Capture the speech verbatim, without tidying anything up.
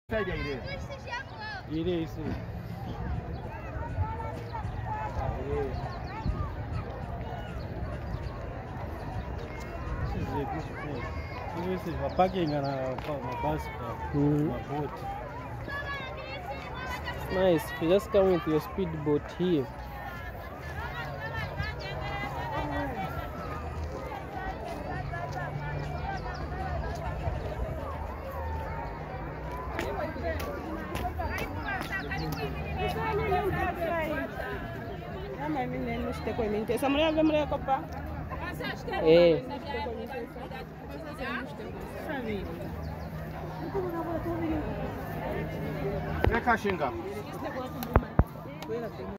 Side ile. Ile isi. This is a good place. This is a parking and a bus car, Mm. a boat. Nice. You just come with your speedboat here. Eh. Reka shinga.